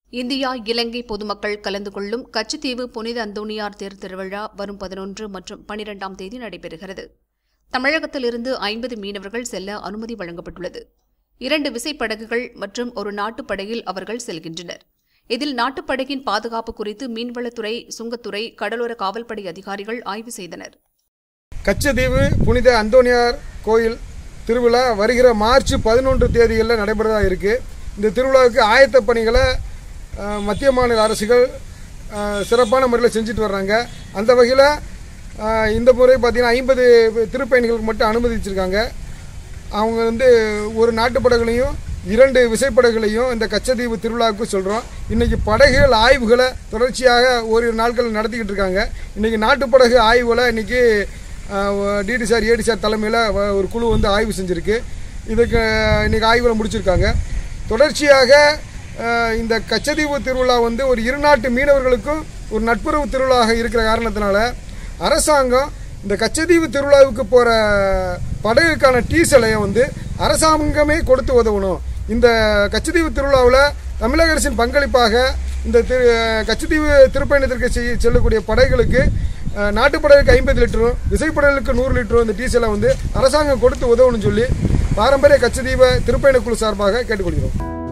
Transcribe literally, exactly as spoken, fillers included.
India இலங்கை பொதுமக்கள் கலந்து கொள்ளும் கச்சத்தீவு புனித அந்தோணியார் தேர் திருவிழா வரும் பதினொன்று மற்றும் பனிரெண்டாம் தேதி நடைபெறுகிறது. தமிழகத்திலிருந்து ஐம்பது மீனவர்கள் செல்ல அனுமதி வழங்கப்பட்டுள்ளது. இரண்டு விசைப்படகுகள் மற்றும் ஒரு நாட்டுப்படகில் அவர்கள் செல்கின்றனர். இதில் நாட்டுப்படகின் பாதுகாப்பு குறித்து மீன்வளத்துறை, சுங்கத்துறை, கடலோர காவல்படை அதிகாரிகள் ஆய்வு செய்தனர். கச்சத்தீவு புனித அந்தோணியார் கோயில் திருவிழா வருகிற மார்ச் பதினொன்று தேதிகளில் நடைபெறதா இருக்கு. இந்த திருவிழாவுக்கு ஆயத்த பணிகளை மத்திய மாநில அரசுகள் சிறப்பான முறையில் செஞ்சுட்டு வர்றாங்க. அந்த வகையில் இந்த முறை பார்த்தீங்கன்னா ஐம்பது திருப்பயணிகளுக்கு மட்டும் அனுமதிச்சிருக்காங்க. அவங்க வந்து ஒரு நாட்டுப்படகுலையும் இரண்டு விசைப்படகுகளையும் இந்த கச்சத்தீவு திருவிழாவுக்கு சொல்கிறோம். இன்றைக்கி படகுகள் ஆய்வுகளை தொடர்ச்சியாக ஓரிரு நாட்கள் நடத்திக்கிட்டு இருக்காங்க. இன்றைக்கி நாட்டுப்படகு ஆய்வுகளை இன்றைக்கி டிடிசார் ஏடிசார் தலைமையில் ஒரு குழு வந்து ஆய்வு செஞ்சுருக்கு. இதுக்கு இன்றைக்கி ஆய்வுகளை முடிச்சிருக்காங்க. தொடர்ச்சியாக இந்த கச்சத்தீவு திருவிழா வந்து ஒரு இருநாட்டு மீனவர்களுக்கும் ஒரு நட்புறவு திருவிழாவாக இருக்கிற காரணத்தினால அரசாங்கம் இந்த கச்சத்தீவு திருவிழாவுக்கு போகிற படகுக்கான டீசலை வந்து அரசாங்கமே கொடுத்து உதவணும். இந்த கச்சத்தீவு திருவிழாவில் தமிழக அரசின் பங்களிப்பாக இந்த திரு கச்சத்தீவு திருப்பயணத்திற்கு செல்லக்கூடிய படகுகளுக்கு நாட்டுப்படகுக்கு ஐம்பது லிட்டரும் விசைப்படகுகளுக்கு நூறு லிட்டரும் இந்த டீசலை வந்து அரசாங்கம் கொடுத்து உதவணும்னு சொல்லி பாரம்பரிய கச்சத்தீவு திருப்பயண குழு சார்பாக கேட்டுக்கொள்கிறோம்.